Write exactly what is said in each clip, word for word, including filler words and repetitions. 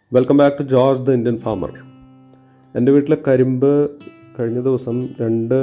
Welcome back to George the Indian farmer. എൻ്റെ വീട്ടിലെ കരിമ്പ് കഴിഞ്ഞ ദിവസം രണ്ട്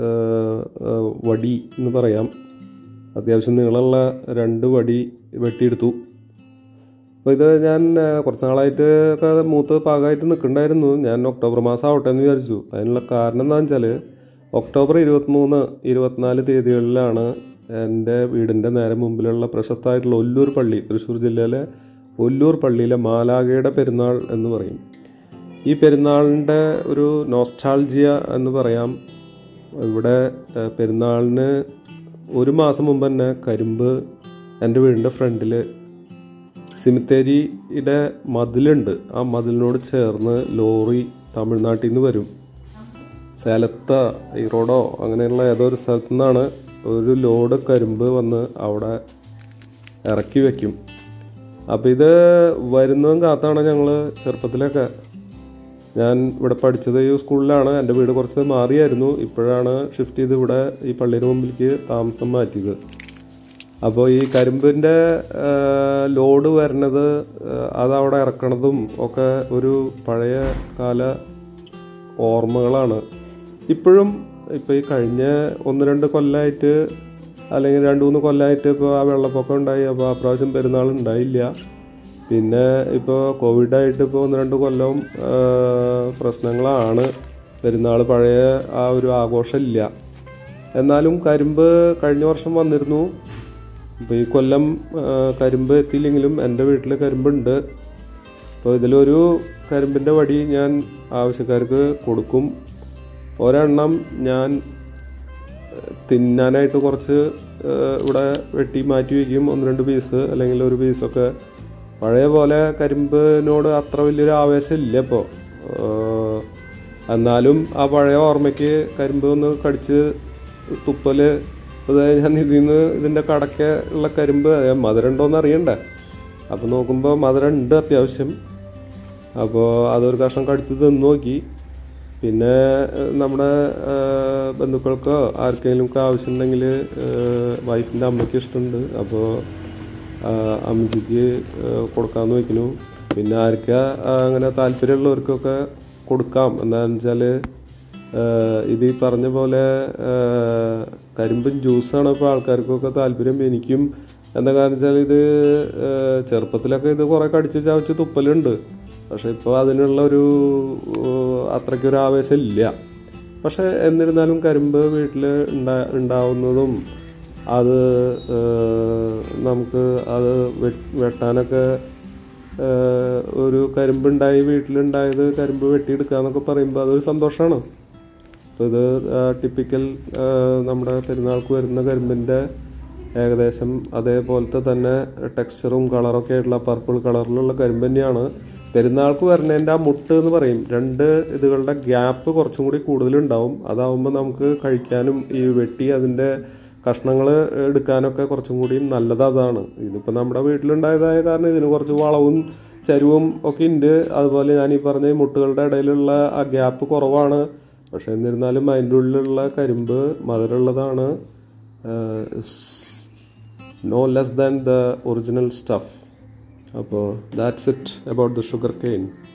വടി എന്ന് പറയാം, അത്യാവശ്യം നീളമുള്ള രണ്ട് വടി വെട്ടിയെടുത്തു. അപ്പോൾ ഇത് ഞാൻ കുറച്ച് നാളായിട്ട് ഒക്കെ മൂത്ത് പാകമായിട്ട് നിൽക്കണ്ടായിരുന്നു. ഞാൻ ഒക്ടോബർ മാസം ആവട്ടെ എന്ന് വിചാരിച്ചു. അതിനുള്ള കാരണം എന്താണെന്ന് വെച്ചാൽ ഒക്ടോബർ ഇരുപത്തിമൂന്ന് ഇരുപത്തിനാല് തീയതികളിലാണ് എൻ്റെ വീടിൻ്റെ നേരെ മുമ്പിലുള്ള പ്രശസ്തമായിട്ടുള്ള ഒല്ലൂർ പള്ളി, തൃശ്ശൂർ ജില്ലയിലെ ഒല്ലൂർ പള്ളിയിലെ മാലാഖയുടെ പെരുന്നാൾ എന്ന് പറയും. ഈ പെരുന്നാളിൻ്റെ ഒരു നോസ്റ്റാൾജിയ എന്ന് പറയാം. ഇവിടെ പെരുന്നാളിന് ഒരു മാസം മുമ്പ് തന്നെ കരിമ്പ് എൻ്റെ വീടിൻ്റെ ഫ്രണ്ടിൽ സിമിത്തേരിയുടെ മതിലുണ്ട്. ആ മതിലിനോട് ചേർന്ന് ലോറി തമിഴ്നാട്ടിൽ നിന്ന് വരും. സേലത്ത ഈറോഡോ അങ്ങനെയുള്ള ഏതോ ഒരു സ്ഥലത്തു നിന്നാണ് ഒരു ലോഡ് കരിമ്പ് വന്ന് അവിടെ ഇറക്കി വയ്ക്കും. അപ്പോൾ ഇത് വരുന്നതും കാത്താണ് ഞങ്ങൾ ചെറുപ്പത്തിലൊക്കെ. ഞാൻ ഇവിടെ പഠിച്ചത് ഈ സ്കൂളിലാണ്. എൻ്റെ വീട് കുറച്ച് മാറിയായിരുന്നു. ഇപ്പോഴാണ് ഷിഫ്റ്റ് ചെയ്ത് ഇവിടെ ഈ പള്ളിയുടെ മുമ്പിലേക്ക് താമസം മാറ്റിയത്. അപ്പോൾ ഈ കരിമ്പിൻ്റെ ലോഡ് വരുന്നത് അതവിടെ ഇറക്കണതും ഒക്കെ ഒരു പഴയ കാല ഓർമ്മകളാണ്. ഇപ്പോഴും ഇപ്പോൾ ഈ കഴിഞ്ഞ ഒന്ന് രണ്ട് കൊല്ലമായിട്ട് അല്ലെങ്കിൽ രണ്ട് മൂന്ന് കൊല്ലമായിട്ട് ഇപ്പോൾ ആ വെള്ളപ്പൊക്കം ഉണ്ടായി. അപ്പോൾ ആ പ്രാവശ്യം പെരുന്നാൾ ഉണ്ടായില്ല. പിന്നെ ഇപ്പോൾ കോവിഡായിട്ട് ഇപ്പോൾ ഒന്ന് രണ്ട് കൊല്ലം പ്രശ്നങ്ങളാണ്. പെരുന്നാൾ പഴയ ആ ഒരു ആഘോഷമില്ല. എന്നാലും കരിമ്പ് കഴിഞ്ഞ വർഷം വന്നിരുന്നു. ഇപ്പോൾ ഈ കൊല്ലം കരിമ്പ് എത്തിയില്ലെങ്കിലും എൻ്റെ വീട്ടിൽ കരിമ്പുണ്ട്. അപ്പോൾ ഇതിലൊരു കരിമ്പിൻ്റെ വടി ഞാൻ ആവശ്യക്കാർക്ക് കൊടുക്കും. ഒരെണ്ണം ഞാൻ തിന്നാനായിട്ട് കുറച്ച് ഇവിടെ വെട്ടി മാറ്റി വയ്ക്കും. ഒന്ന് രണ്ട് പീസ് അല്ലെങ്കിൽ ഒരു പീസൊക്കെ. പഴയ പോലെ കരിമ്പിനോട് അത്ര വലിയൊരു ആവേശമില്ല ഇപ്പോൾ. എന്നാലും ആ പഴയ ഓർമ്മയ്ക്ക് കരിമ്പ് ഒന്ന് കടിച്ച് തുപ്പൽ. അതായത് ഞാൻ ഇതിൽ നിന്ന് ഇതിൻ്റെ കടയ്ക്ക് ഉള്ള കരിമ്പ് മധുരം ഉണ്ടോയെന്ന് അറിയണ്ടേ. അപ്പോൾ നോക്കുമ്പോൾ മധുരം ഉണ്ട് അത്യാവശ്യം. അപ്പോൾ അതൊരു കഷ്ണം കടിച്ച് തിന്ന് നോക്കി. പിന്നെ നമ്മുടെ ബന്ധുക്കൾക്കോ ആർക്കെങ്കിലും ഒക്കെ ആവശ്യമുണ്ടെങ്കിൽ വൈഫിൻ്റെ അമ്മയ്ക്ക് ഇഷ്ടമുണ്ട്. അപ്പോൾ അമ്മച്ചിക്ക് കൊടുക്കാമെന്ന് വയ്ക്കുന്നു. പിന്നെ ആർക്കാ അങ്ങനെ താല്പര്യമുള്ളവർക്കൊക്കെ കൊടുക്കാം. എന്താണെന്ന് വെച്ചാൽ ഇത് ഈ പറഞ്ഞ പോലെ കരിമ്പൻ ജ്യൂസാണ് ഇപ്പോൾ ആൾക്കാർക്കൊക്കെ താല്പര്യം. എനിക്കും എന്താ കാരണം വെച്ചാൽ ഇത് ചെറുപ്പത്തിലൊക്കെ ഇത് കുറേ കടിച്ച് ചവച്ച് തുപ്പലുണ്ട്. പക്ഷെ ഇപ്പോൾ അതിനുള്ള ഒരു അത്രയ്ക്കൊരു ആവേശമില്ല. പക്ഷെ എന്നിരുന്നാലും കരിമ്പ് വീട്ടിൽ ഉണ്ടാ ഉണ്ടാവുന്നതും അത് നമുക്ക് അത് വെട്ടാനൊക്കെ ഒരു കരിമ്പുണ്ടായി വീട്ടിലുണ്ടായത് കരിമ്പ് വെട്ടിയെടുക്കുക എന്നൊക്കെ പറയുമ്പോൾ അതൊരു സന്തോഷമാണ്. അപ്പോൾ ഇത് ടിപ്പിക്കൽ നമ്മുടെ പെരുന്നാൾക്ക് വരുന്ന കരിമ്പിൻ്റെ ഏകദേശം അതേപോലത്തെ തന്നെ ടെക്സ്ചറും കളറൊക്കെ ആയിട്ടുള്ള പർപ്പിൾ കളറിലുള്ള കരിമ്പ് തന്നെയാണ്. പെരുന്നാൾക്ക് വരുന്നതിൻ്റെ ആ മുട്ട് എന്ന് പറയും. രണ്ട് ഇതുകളുടെ ഗ്യാപ്പ് കുറച്ചും കൂടി കൂടുതലുണ്ടാവും. അതാവുമ്പോൾ നമുക്ക് കഴിക്കാനും ഈ വെട്ടി അതിൻ്റെ കഷ്ണങ്ങൾ എടുക്കാനൊക്കെ കുറച്ചും കൂടി നല്ലത് അതാണ്. ഇതിപ്പോൾ നമ്മുടെ വീട്ടിലുണ്ടായതായ കാരണം ഇതിന് കുറച്ച് വളവും ചരുവും ഒക്കെ ഉണ്ട്. അതുപോലെ ഞാൻ ഈ പറഞ്ഞ ഈ മുട്ടുകളുടെ ഇടയിലുള്ള ആ ഗ്യാപ്പ് കുറവാണ്. പക്ഷേ എന്നിരുന്നാലും അതിൻ്റെ ഉള്ളിലുള്ള കരിമ്പ് മധുരമുള്ളതാണ്. No less than the original stuff. അപ്പോൾ that's it about the sugar cane.